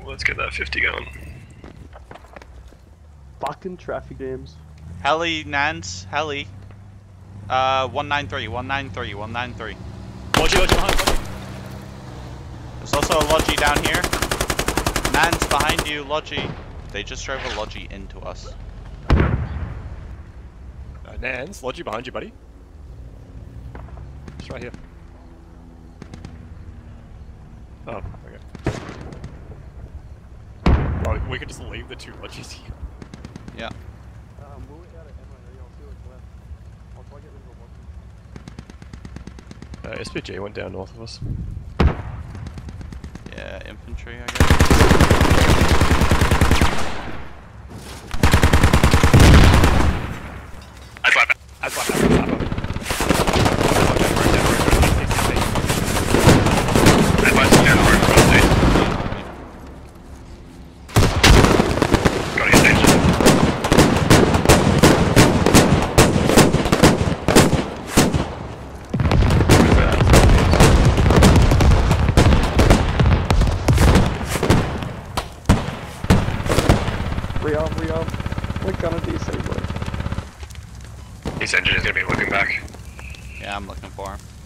let's get that 50 going. Fucking traffic jams. Heli, Nance, Heli. 193, 193, 193. Logi behind, Logi. There's also a Logi down here. Nance behind you, Logi. They just drove a Logi into us. Nance, Logi behind you, buddy. It's right here. Oh, okay. Oh, we could just leave the two Logis here. Yeah. We'll get out of ammo area, I'll see what's left. I'll try to get rid of a Logi. SPG went down north of us. Yeah, infantry, I guess. Re-arm. What gun do you say, bro? This engine is gonna be looking back. Yeah, I'm looking for him.